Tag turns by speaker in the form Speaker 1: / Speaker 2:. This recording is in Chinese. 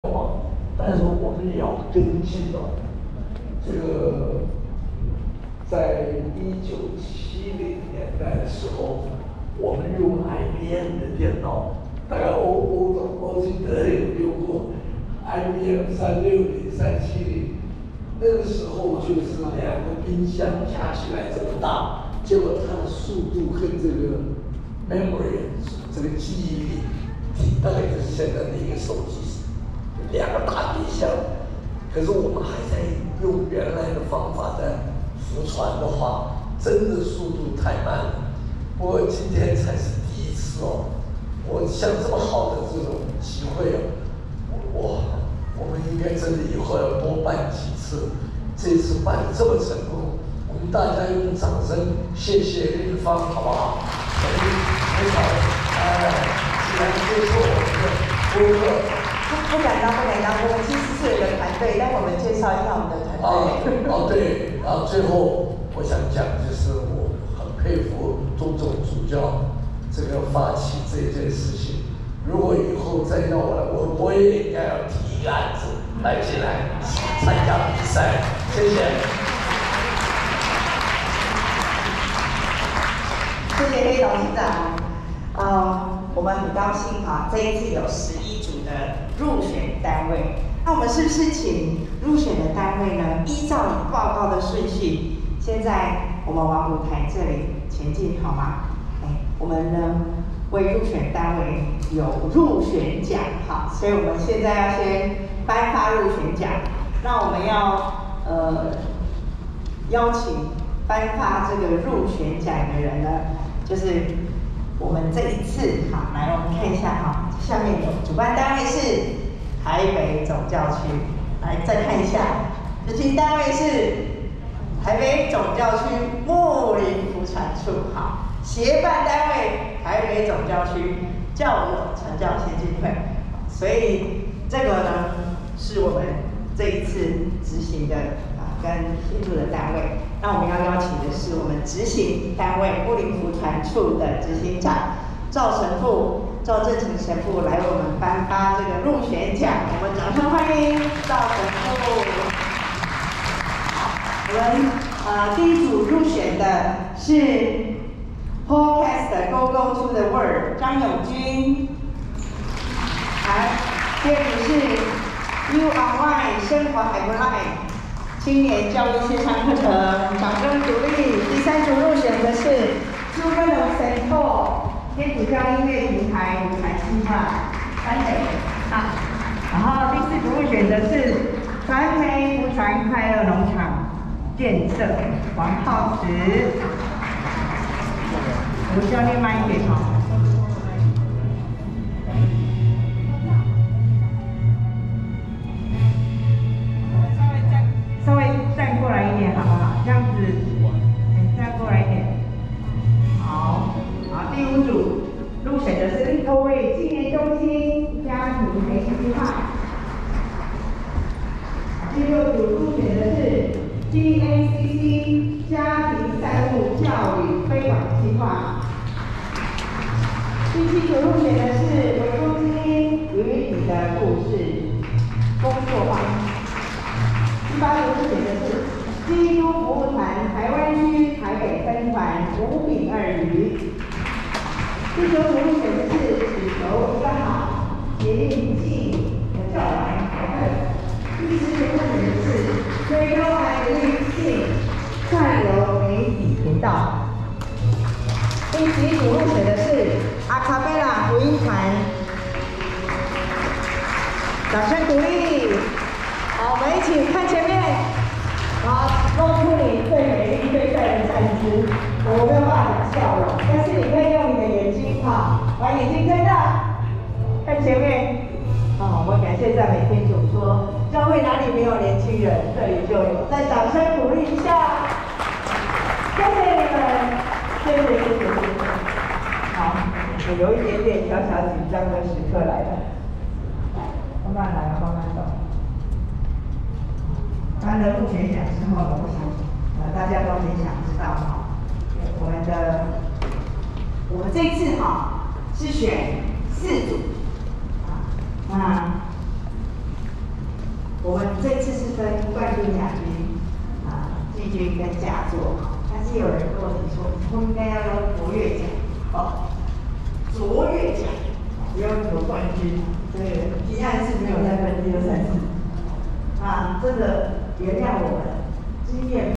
Speaker 1: 但是我们也要跟进哦。这个在1970年代的时候，我们用 IBM 的电脑，大概欧记得有用过 IBM 360、370，那个时候就是2个冰箱加起来这么大，结果它的速度跟这个 memory 这个记忆力，大概就是现在的一个手机，2个大冰箱。可是我们还在用原来的方法在浮传的话，真的速度太慢了。不过今天才是第一次哦，我像这么好的这种机会哦，我们应该真的以后要多办几次。这次办得这么成功，我们大家用掌声谢谢日方，好不好？很好，既然接受我们的播客。
Speaker 2: 不敢当，我们其实是有个团队，但我们介绍一下我们的团队。
Speaker 1: 对，然后最后我想讲就是我很佩服钟总主教这个发起这件事情。如果以后再让我来，我也应该要提一个案子来进来参加比赛。谢谢。
Speaker 2: 谢谢黑董事长。我们很高兴这一次有11组的入选单位。那我们是不是请入选的单位呢，依照报告的顺序，现在我们往舞台这里前进好吗？我们呢为入选单位有入选奖，好，所以我们现在要先颁发入选奖。那我们要邀请颁发这个入选奖的人呢，就是我们这一次，好，来我们看一下下面有主办单位是台北总教区，来再看一下，执行单位是台北总教区牧林福传处，好，协办单位台北总教区教友传教协进会，所以这个呢是我们这一次执行的跟协助的单位。那我们要邀请的是我们执行单位牧林福传处的执行长赵神父、赵正成神父来为我们颁发这个入选奖，我们掌声欢迎赵神父。我们第一组入选的是 Podcast Go Go to the World 张永军，第二组是 You Online 生活海不赖青年教育线上课程，掌声鼓励。第三组入选的是 Children of St. Paul 天主教音乐平台舞台计划台北，然后第四组入选的是传媒福传快乐农场建设王浩慈，吴教练慢一点好。稍微站过来一点好不好？这样子，站过来一点。好，第五组入选的是立头卫纪念中心家庭培训计划。第六组入选的是 GACC 家庭债务教育推广计划。第七组入选的是维多基因与你的故事工作坊。第八组入选的是基督服务团台湾区台北分团吴炳二鱼。第九组入选的是只求一个好捷运系的教来讨论。第十组入选的是推高孩子滤镜串流媒体频道。第11组入选的是阿卡贝拉福音团，掌声鼓励。好，我们一起看前面，好，露出你最美丽、最帅的站姿。我没有办法讲笑容，但是你可以用你的眼睛，把眼睛睁大，看前面。我们感谢赞美天主说，教会哪里没有年轻人，这里就有。再掌声鼓励一下，谢谢你们，谢谢。好，我有一点点小小紧张的时刻来了，慢慢来，慢慢走。颁了入选奖之后呢，我想大家都很想知道我们这次是选4组，那我们这次是分冠军、亚军、季军跟佳作，但是有人跟我提说，我们应该要用卓越奖，卓越奖，不要什么冠军，对，提案是没有在分第二、三次，这个原谅我们经验。